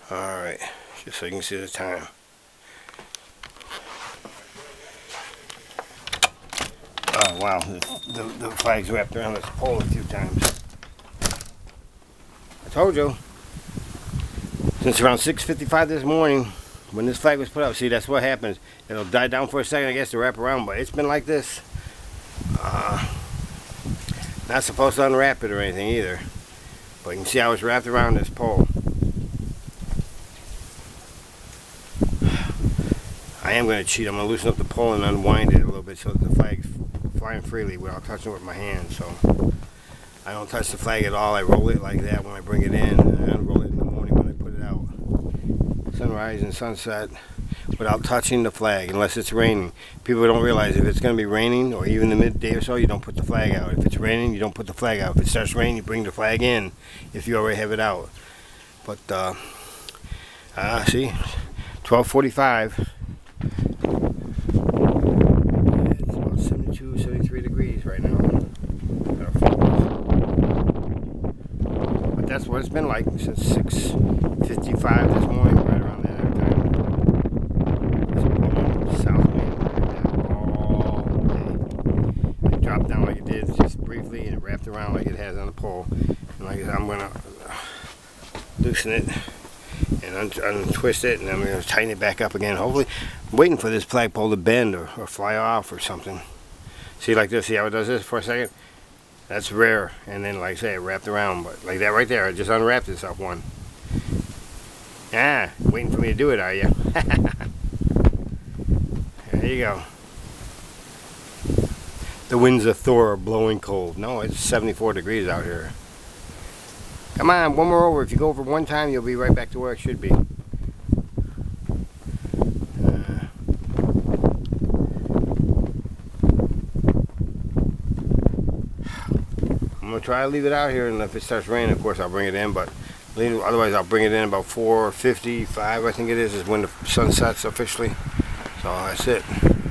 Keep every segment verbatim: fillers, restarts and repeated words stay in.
Alright, just so you can see the time. Oh wow, the, the, the flag's wrapped around this pole a few times. I told you. Since around six fifty-five this morning, when this flag was put up, see, that's what happens. It'll die down for a second, I guess, to wrap around, but it's been like this. Uh, not supposed to unwrap it or anything either. But you can see how it's wrapped around this pole. I am going to cheat. I'm going to loosen up the pole and unwind it a little bit so that the flag's flying freely without touching it with my hand. So I don't touch the flag at all. I roll it like that when I bring it in, and I unroll it in the morning when I put it out. Sunrise and sunset without touching the flag unless it's raining. People don't realize if it's going to be raining or even the midday or so, you don't put the flag out. If it's raining, you don't put the flag out. If it starts raining, you bring the flag in if you already have it out. But uh, uh see, twelve forty-five. It's about seventy-two, seventy-three degrees right now. But that's what it's been like since six fifty-five this morning, right around that time. It's blowing south wind like that all day. It dropped down like it did just briefly, and it wrapped around like it has on the pole. And like I said, I'm gonna loosen it and un untwist it, and I'm going to tighten it back up again. Hopefully, I'm waiting for this flagpole to bend or, or fly off or something. See, like this, see how it does this for a second? That's rare. And then, like I say, it wrapped around, but like that right there, it just unwrapped itself one. Ah, waiting for me to do it, are you? There you go. The winds of Thor are blowing cold. No, it's seventy-four degrees out here. Come on, one more over. If you go over one time, you'll be right back to where it should be. Uh, I'm going to try to leave it out here, and if it starts raining, of course, I'll bring it in, but otherwise I'll bring it in about four fifty-five, I think it is, is when the sun sets officially. So that's it.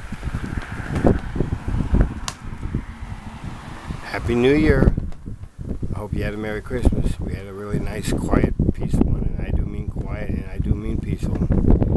Happy New Year. I hope you had a Merry Christmas. We had a really nice, quiet, peaceful one, and I do mean quiet, and I do mean peaceful.